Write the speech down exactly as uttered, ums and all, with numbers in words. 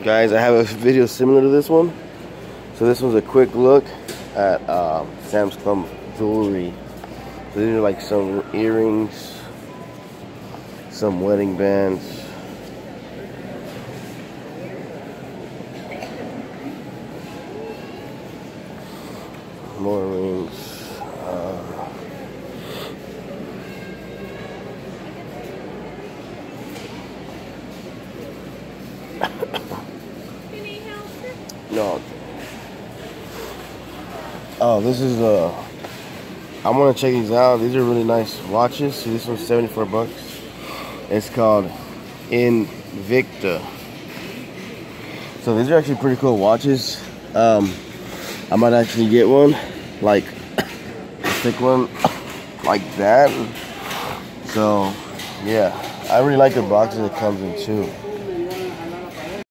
Guys, I have a video similar to this one. So this one's a quick look at uh, Sam's Club jewelry. So these are like some earrings, some wedding bands, more rings. Uh, no. Oh, this is uh I'm gonna check these out. These are really nice watches. See, this one's seventy-four bucks. It's called Invicta. So these are actually pretty cool watches. Um, I might actually get one, like a thick one, like that. So yeah, I really like the boxes it comes in too.